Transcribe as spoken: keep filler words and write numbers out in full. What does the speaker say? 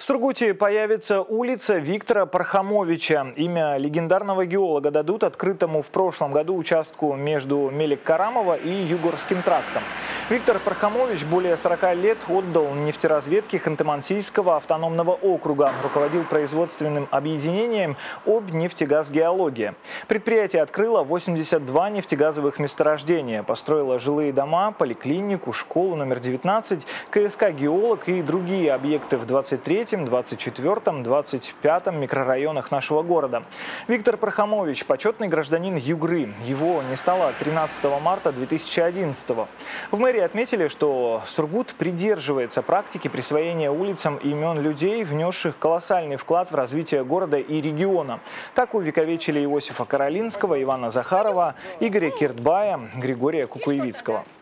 Сургуте появится улица Виктора Пархомовича. Имя легендарного геолога дадут открытому в прошлом году участку между Мелик-Карамова и Югорским трактом. Виктор Пархомович более сорока лет отдал нефтеразведке Ханты-Мансийского автономного округа. Руководил производственным объединением «Обнефтегазгеология». Предприятие открыло восемьдесят два нефтегазовых месторождения. Построило жилые дома, поликлинику, школу номер девятнадцать, КСК «Геолог» и другие объекты в двадцать третьем, двадцать четвёртом, двадцать пятом микрорайонах нашего города. Виктор Пархомович – почетный гражданин Югры. Его не стало тринадцатого марта две тысячи одиннадцатого. В мэрии отметили, что Сургут придерживается практики присвоения улицам имен людей, внесших колоссальный вклад в развитие города и региона. Так увековечили Иосифа Каролинского, Ивана Захарова, Игоря Киртбая, Григория Кукуевицкого.